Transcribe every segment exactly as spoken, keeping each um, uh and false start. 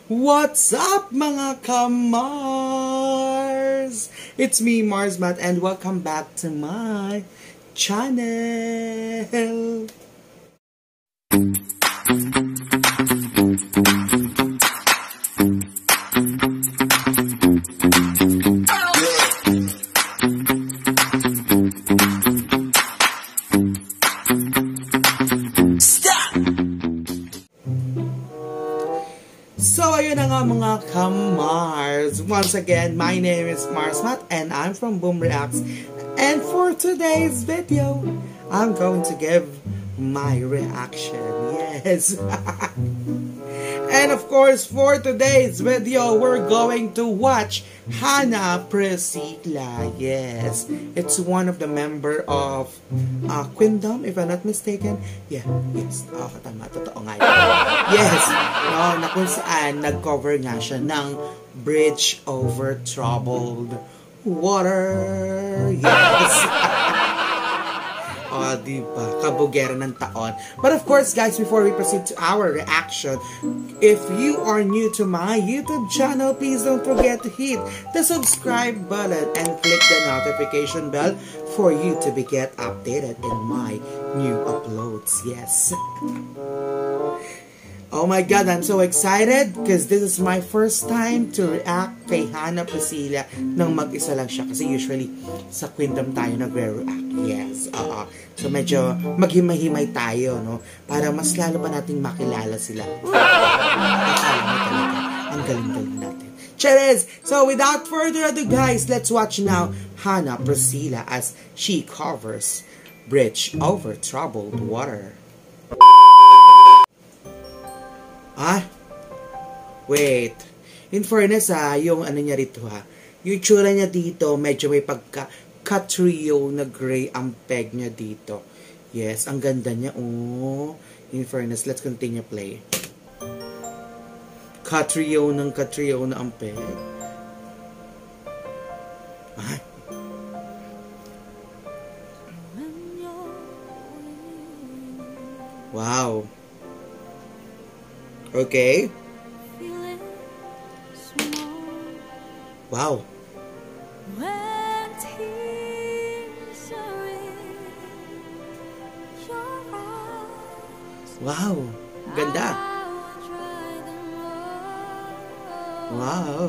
What's up mga ka-Mars? It's me, Mars Matt, and welcome back to my channel. So, ayun na nga mga ka-Mars. Once again, my name is Mars Matt and I'm from Boom Reacts. And for today's video, I'm going to give my reaction. Yes. And of course, for today's video, we're going to watch Hannah Priscilla. Yes. It's one of the member of uh, Queendom, if I'm not mistaken. Yeah. Yes. Oh, tama. Totoo nga yun. Yes. No, na kung saan nag-cover nga siya ng Bridge Over Troubled Water. Yes. Oh, diba? Kabugera ng taon. But of course, guys, before we proceed to our reaction, if you are new to my YouTube channel, please don't forget to hit the subscribe button and click the notification bell for you to be get updated in my new uploads. Yes. Oh my God, I'm so excited because this is my first time to react kay Hannah Priscilla nang mag-isa lang siya. Kasi usually sa Queendom tayo nagre-react. Yes, oo. So medyo maghimay-himay tayo, no? Para mas lalo pa nating makilala sila. Akala mo talaga, ang galing-galing natin. Cheers! So without further ado guys, let's watch now Hannah Priscilla as she covers Bridge Over Troubled Water. Ah, wait. In fairness ha, yung ano niya rito ha, yung itsura niya dito, medyo may pagka katrio na gray ang peg niya dito. Yes, ang ganda niya. Oh, in fairness, let's continue play. Katrio ng katrio na ang peg. Ah. Wow. Okay. Wow. Wow. Ganda. Wow.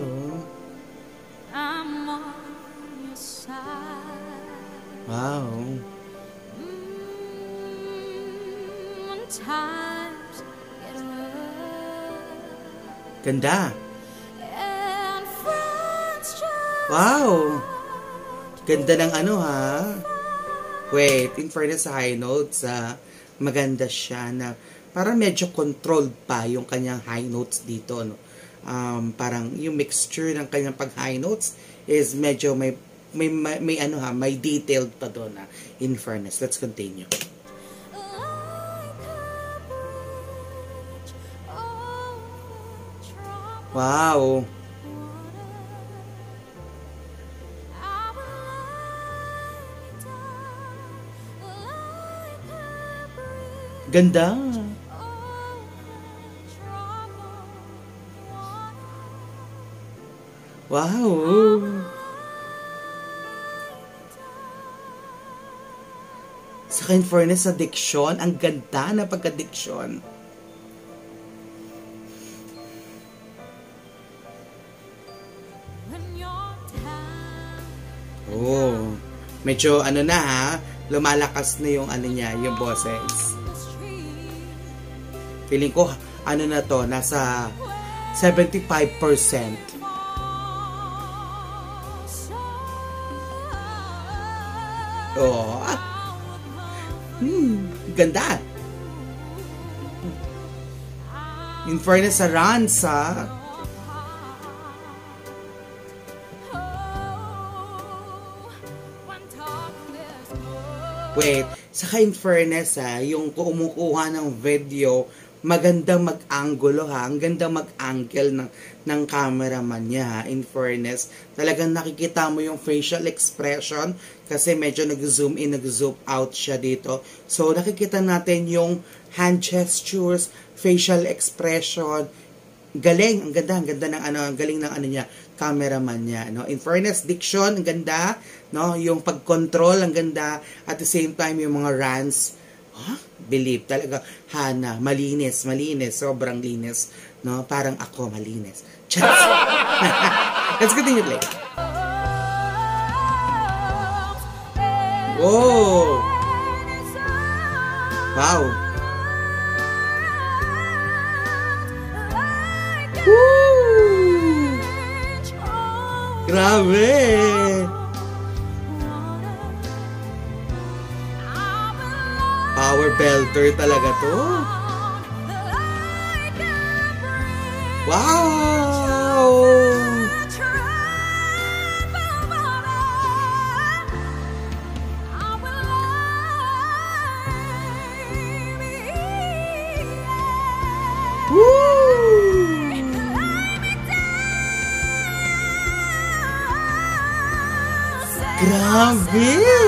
Wow. Ganda. Wow. Ganda ng ano ha. Wait, in fairness sa high notes ha, maganda siya na parang medyo controlled pa yung kanyang high notes dito, no. Um, parang yung mixture ng kanyang pag high notes is medyo may may may, may ano ha, may detailed pa doon ha. In fairness, let's continue. Wow. Ganda. Wow. Sa in fairness sa diction, ang ganda na pagka-diction. Oh, medyo ano na ha, lumalakas na yung ano niya, yung boses. Feeling ko, ano na to, nasa seventy-five percent. Oh, ah. Hmm, ganda. In fairness sa runs, ha. Wait, saka in fairness ha, yung kumukuha ng video, magandang mag-angulo ha, ang gandang mag-angle ng, ng cameraman niya ha, in fairness. Talagang nakikita mo yung facial expression kasi medyo nag-zoom in, nag-zoom out siya dito. So nakikita natin yung hand gestures, facial expression, galing, ang ganda, ang ganda ng ano, ang galing ng ano niya, cameraman niya, no? In fairness, diction, ang ganda, no? Yung pag-control, ang ganda, at the same time, yung mga runs, huh? Believe talaga, Hana, malinis, malinis, sobrang linis, no? Parang ako, malinis. Just, let's continue play. Whoa! Wow! Woo! Grabe! Power belter talaga to. Wow! Grabe!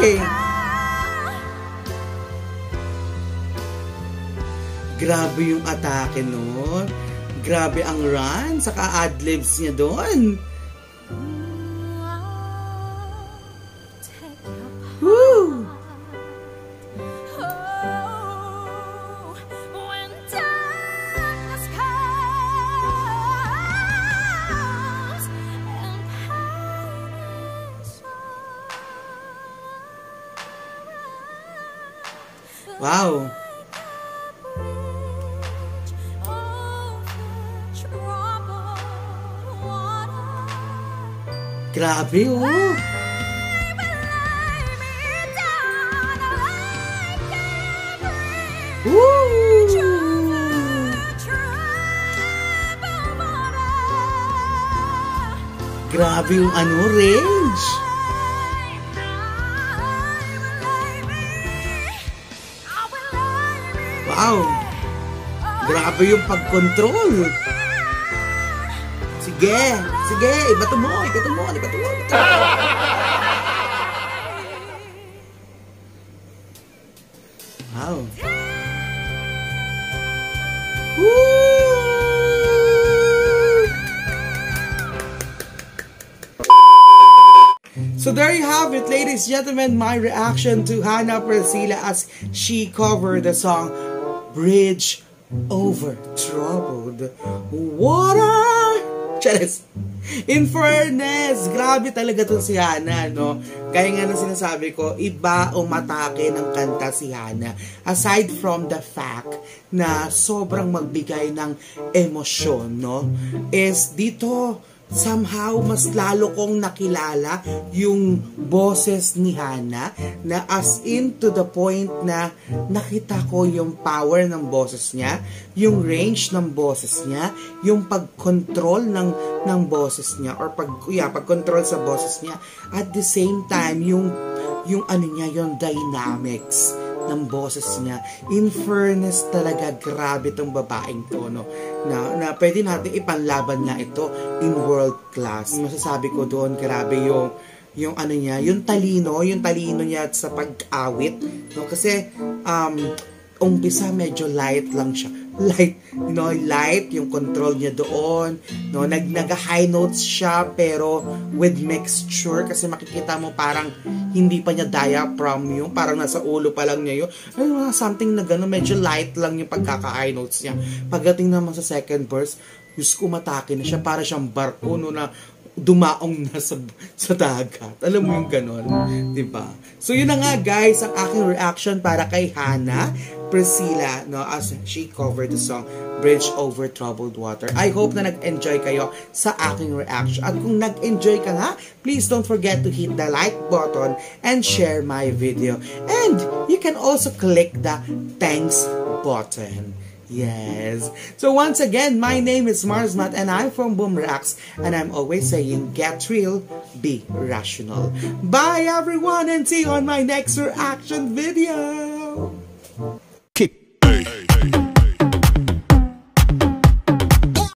Grabe yung atake nun. Grabe ang run. Saka adlibs niya doon. Woo! Wow! Grabe, oh! Woo! Grabe yung ano, range! Wow! Grabe yung pag-control! Sige! Sige! Ibato mo! Ibato mo! Ibato mo! Wow! Woo! So there you have it, ladies and gentlemen, my reaction to Hana Priscilla as she covered the song Bridge Over Troubled Water. Charis. In fairness, grabe talaga to si Hana, no? Kaya nga na sinasabi ko, iba umatake ng kanta si Hana. Aside from the fact na sobrang magbigay ng emosyon, no? Is dito, somehow, mas lalo kong nakilala yung boses ni Hana na as in to the point na nakita ko yung power ng boses niya, yung range ng boses niya, yung pag-control ng, ng boses niya or pag, yeah, pag-control sa boses niya. At the same time, yung, yung ano niya, yung dynamics ng boses niya. In fairness talaga, grabe tong babaeng to, no? Na, na pwede natin ipanlaban nga ito in world class. Masasabi ko doon, grabe yung yung ano niya, yung talino, yung talino niya sa pag-awit, no? Kasi um umpisa medyo light lang siya. Light, you know, light yung control niya doon, no? Nag nag-high notes siya pero with mixture kasi makikita mo parang hindi pa niya diaphragm yung parang nasa ulo pa lang niya yun. Ay, something na gano'n, medyo light lang yung pagkaka-high notes niya. Pagdating naman sa second verse, Diyos ko, matake na siya, para siyang barko, no, na dumaong na sa, sa dagat. Alam mo yung ganon, diba? So yun na nga guys, ang aking reaction para kay Hana Priscilla, no, as she covered the song Bridge Over Troubled Water. I hope na nag-enjoy kayo sa aking reaction. At kung nag-enjoy ka nga, please don't forget to hit the like button and share my video. And you can also click the thanks button. Yes. So once again, my name is Marsmat and I'm from Boom Reacts, and I'm always saying, get real, be rational. Bye everyone, and see you on my next reaction video.